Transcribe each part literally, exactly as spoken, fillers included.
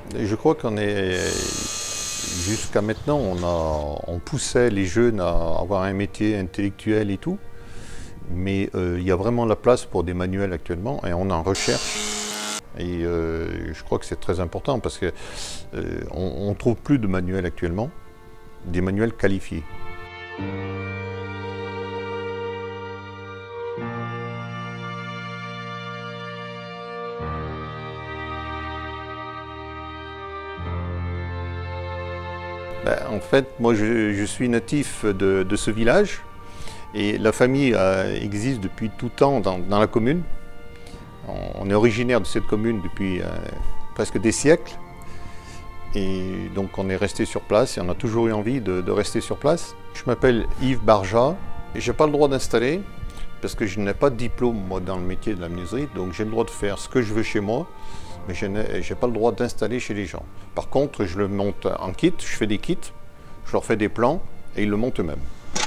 Je crois qu'on est, jusqu'à maintenant, on, a, on poussait les jeunes à avoir un métier intellectuel et tout, mais euh, il y a vraiment la place pour des manuels actuellement et on en recherche. Et euh, je crois que c'est très important parce qu'on euh, ne trouve plus de manuels actuellement, des manuels qualifiés. Ben, en fait, moi je, je suis natif de, de ce village et la famille euh, existe depuis tout temps dans, dans la commune. On, on est originaire de cette commune depuis euh, presque des siècles et donc on est resté sur place et on a toujours eu envie de, de rester sur place. Je m'appelle Yves Barja et je n'ai pas le droit d'installer parce que je n'ai pas de diplôme moi, dans le métier de la menuiserie, donc j'ai le droit de faire ce que je veux chez moi. Mais je n'ai pas le droit d'installer chez les gens. Par contre, je le monte en kit, je fais des kits, je leur fais des plans et ils le montent eux-mêmes.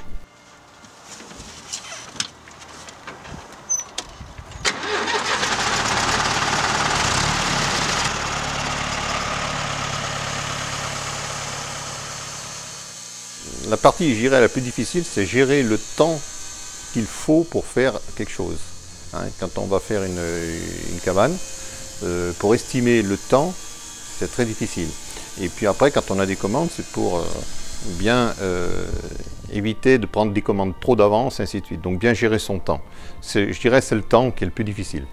La partie, je dirais, la plus difficile, c'est gérer le temps qu'il faut pour faire quelque chose. Hein, quand on va faire une, une cabane, Euh, pour estimer le temps, c'est très difficile. Et puis après, quand on a des commandes, c'est pour euh, bien euh, éviter de prendre des commandes trop d'avance, ainsi de suite. Donc bien gérer son temps. Je dirais que c'est le temps qui est le plus difficile.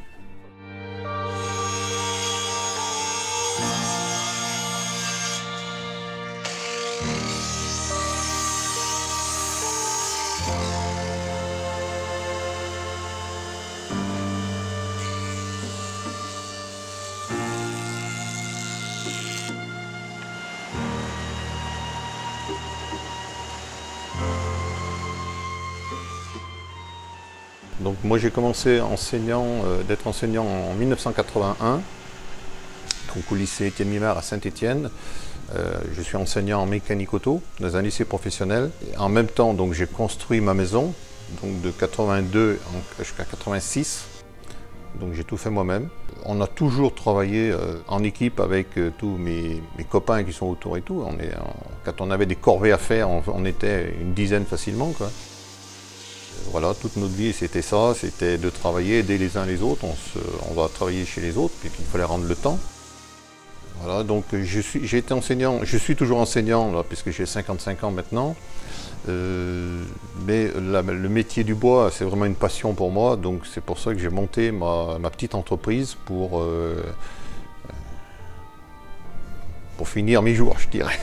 Donc moi j'ai commencé enseignant, euh, d'être enseignant en mille neuf cent quatre-vingt-un, donc au lycée Étienne Mimard à Saint-Étienne. Euh, je suis enseignant en mécanique auto dans un lycée professionnel. Et en même temps, donc j'ai construit ma maison, donc de quatre-vingt-deux jusqu'à quatre-vingt-six. Donc j'ai tout fait moi-même. On a toujours travaillé euh, en équipe avec euh, tous mes, mes copains qui sont autour et tout. On est, on, quand on avait des corvées à faire, on, on était une dizaine facilement, quoi. Voilà, toute notre vie c'était ça, c'était de travailler, aider les uns les autres, on, se, on va travailler chez les autres, et puis il fallait rendre le temps. Voilà, donc je suis, j'ai été enseignant, je suis toujours enseignant, là, puisque j'ai cinquante-cinq ans maintenant, euh, mais la, le métier du bois, c'est vraiment une passion pour moi, donc c'est pour ça que j'ai monté ma, ma petite entreprise pour, euh, pour finir mes jours, je dirais.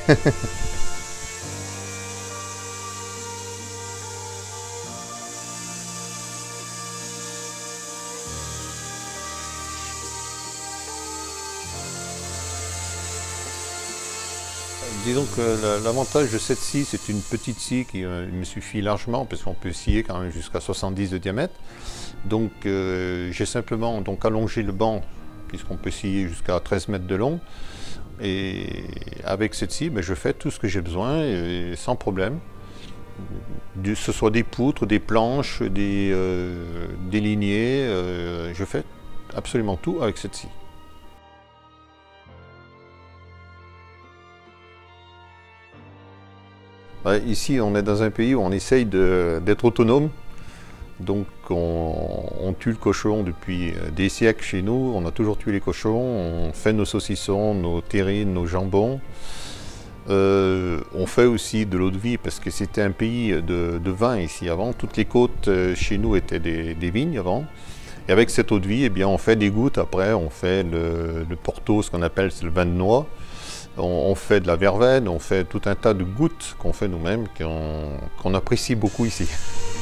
Disons que l'avantage de cette scie, c'est une petite scie qui euh, me suffit largement, parce qu'on peut scier quand même jusqu'à soixante-dix de diamètre. Donc euh, j'ai simplement donc, allongé le banc, puisqu'on peut scier jusqu'à treize mètres de long. Et avec cette scie, ben, je fais tout ce que j'ai besoin, et, sans problème. Que ce soit des poutres, des planches, des, euh, des lignées, euh, je fais absolument tout avec cette scie. Ici, on est dans un pays où on essaye d'être autonome. Donc, on, on tue le cochon depuis des siècles chez nous. On a toujours tué les cochons. On fait nos saucissons, nos terrines, nos jambons. Euh, on fait aussi de l'eau de vie parce que c'était un pays de, de vin ici avant. Toutes les côtes chez nous étaient des, des vignes avant. Et avec cette eau de vie, eh bien, on fait des gouttes. Après, on fait le, le porto, ce qu'on appelle le vin de noix. On fait de la verveine, on fait tout un tas de gouttes qu'on fait nous-mêmes, qu'on qu'on apprécie beaucoup ici.